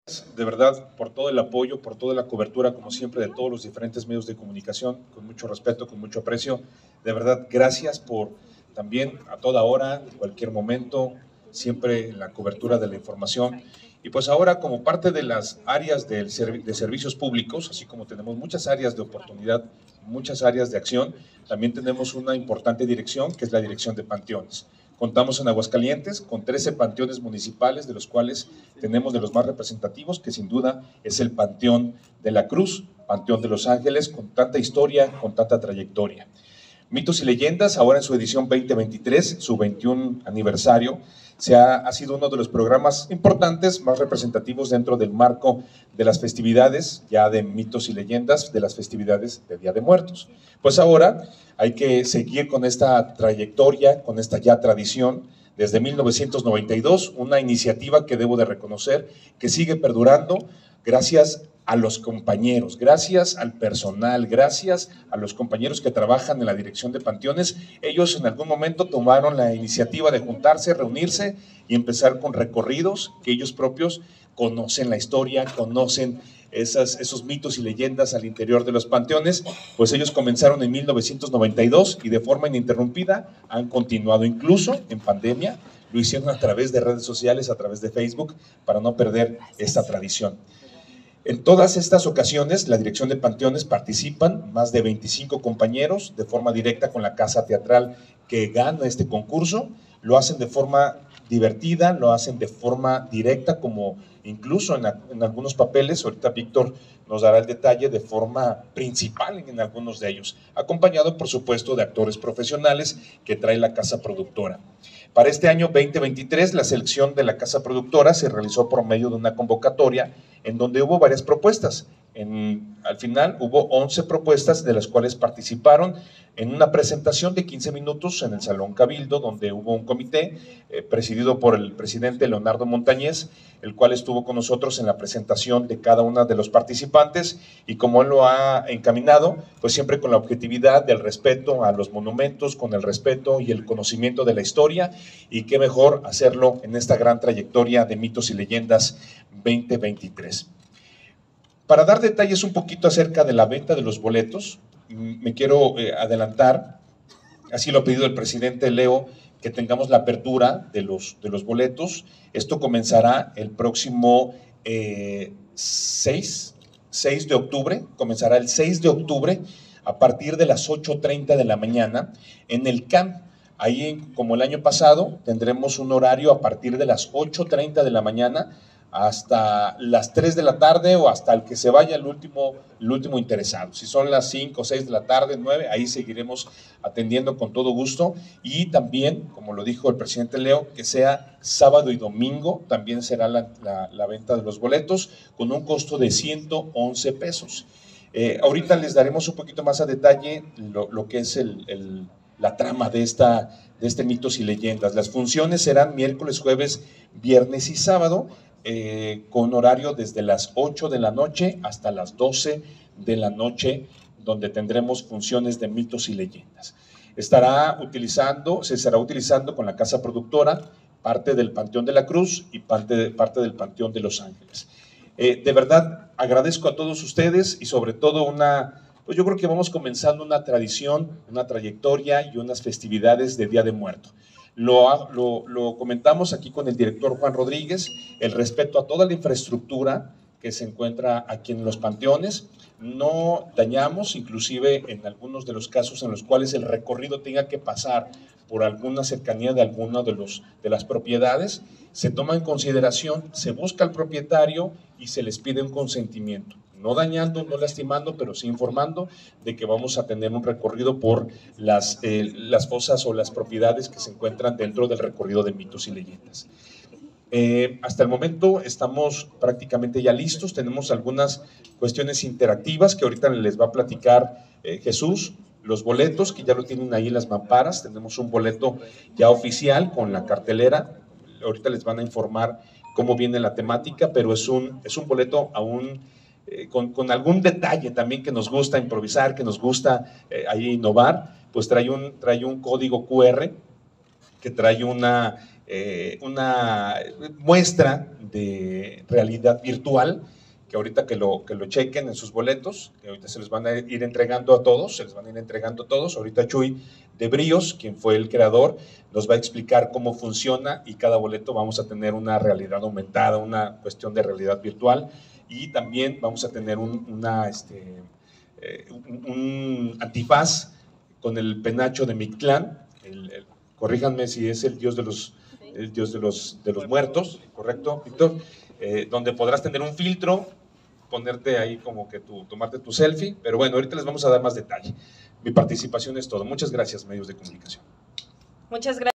de verdad por todo el apoyo, por toda la cobertura, como siempre, de todos los diferentes medios de comunicación, con mucho respeto, con mucho aprecio. De verdad, gracias por también a toda hora, en cualquier momento, siempre en la cobertura de la información. Y pues ahora, como parte de las áreas de servicios públicos, así como tenemos muchas áreas de oportunidad, muchas áreas de acción, también tenemos una importante dirección, que es la dirección de panteones. Contamos en Aguascalientes con 13 panteones municipales, de los cuales tenemos de los más representativos, que sin duda es el Panteón de la Cruz, Panteón de Los Ángeles, con tanta historia, con tanta trayectoria. Mitos y Leyendas, ahora en su edición 2023, su 21 aniversario, ha sido uno de los programas importantes, más representativos dentro del marco de las festividades, ya de Mitos y Leyendas, de las festividades de Día de Muertos. Pues ahora hay que seguir con esta trayectoria, con esta ya tradición, desde 1992, una iniciativa que debo de reconocer que sigue perdurando gracias a los compañeros, gracias al personal, gracias a los compañeros que trabajan en la dirección de panteones. Ellos en algún momento tomaron la iniciativa de juntarse, reunirse y empezar con recorridos que ellos propios conocen la historia, conocen esos mitos y leyendas al interior de los panteones. Pues ellos comenzaron en 1992 y de forma ininterrumpida han continuado, incluso en pandemia, lo hicieron a través de redes sociales, a través de Facebook, para no perder esta tradición. En todas estas ocasiones, la dirección de panteones participan más de 25 compañeros de forma directa con la casa teatral que gana este concurso. Lo hacen de forma divertida, lo hacen de forma directa, como incluso en algunos papeles, ahorita Víctor nos dará el detalle, de forma principal en algunos de ellos, acompañado por supuesto de actores profesionales que trae la casa productora. Para este año 2023, la selección de la casa productora se realizó por medio de una convocatoria en donde hubo varias propuestas. Al final hubo 11 propuestas, de las cuales participaron en una presentación de 15 minutos en el Salón Cabildo, donde hubo un comité presidido por el presidente Leonardo Montañez, el cual estuvo con nosotros en la presentación de cada uno de los participantes, y como él lo ha encaminado, pues siempre con la objetividad del respeto a los monumentos, con el respeto y el conocimiento de la historia, y qué mejor hacerlo en esta gran trayectoria de Mitos y Leyendas 2023. Para dar detalles un poquito acerca de la venta de los boletos, me quiero adelantar, así lo ha pedido el presidente Leo, que tengamos la apertura de los boletos. Esto comenzará el próximo 6 de octubre, comenzará el 6 de octubre a partir de las 8:30 de la mañana en el CAM. Ahí, como el año pasado, tendremos un horario a partir de las 8:30 de la mañana hasta las 3 de la tarde o hasta el que se vaya el último interesado. Si son las 5 o 6 de la tarde, 9, ahí seguiremos atendiendo con todo gusto. Y también, como lo dijo el presidente Leo, que sea sábado y domingo, también será la venta de los boletos con un costo de 111 pesos. Ahorita les daremos un poquito más a detalle lo que es la trama de este Mitos y Leyendas. Las funciones serán miércoles, jueves, viernes y sábado, con horario desde las 8 de la noche hasta las 12 de la noche, donde tendremos funciones de Mitos y Leyendas. Se estará utilizando con la casa productora parte del Panteón de la Cruz y parte del Panteón de Los Ángeles. De verdad, agradezco a todos ustedes y sobre todo pues yo creo que vamos comenzando una tradición, una trayectoria y unas festividades de Día de Muerto. Lo comentamos aquí con el director Juan Rodríguez, el respeto a toda la infraestructura que se encuentra aquí en los panteones. No dañamos, inclusive en algunos de los casos en los cuales el recorrido tenga que pasar por alguna cercanía de alguna de las propiedades, se toma en consideración, se busca al propietario y se les pide un consentimiento. No dañando, no lastimando, pero sí informando de que vamos a tener un recorrido por las fosas o las propiedades que se encuentran dentro del recorrido de Mitos y Leyendas. Hasta el momento estamos prácticamente ya listos, tenemos algunas cuestiones interactivas que ahorita les va a platicar Jesús. Los boletos, que ya lo tienen ahí en las mamparas, tenemos un boleto ya oficial con la cartelera, ahorita les van a informar cómo viene la temática, pero es un boleto aún con algún detalle también que nos gusta improvisar, que nos gusta ahí innovar. Pues trae un código QR que trae una una muestra de realidad virtual, que ahorita que lo chequen en sus boletos, que ahorita se les van a ir entregando a todos, ahorita Chuy de Bríos, quien fue el creador, nos va a explicar cómo funciona, y cada boleto vamos a tener una realidad aumentada, una cuestión de realidad virtual, y también vamos a tener un antifaz con el penacho de Mictlán, corríjanme si es el dios de los muertos, ¿correcto, Víctor? Donde podrás tener un filtro, ponerte ahí como que tomarte tu selfie, pero bueno, ahorita les vamos a dar más detalle. Mi participación es todo. Muchas gracias, medios de comunicación. Muchas gracias.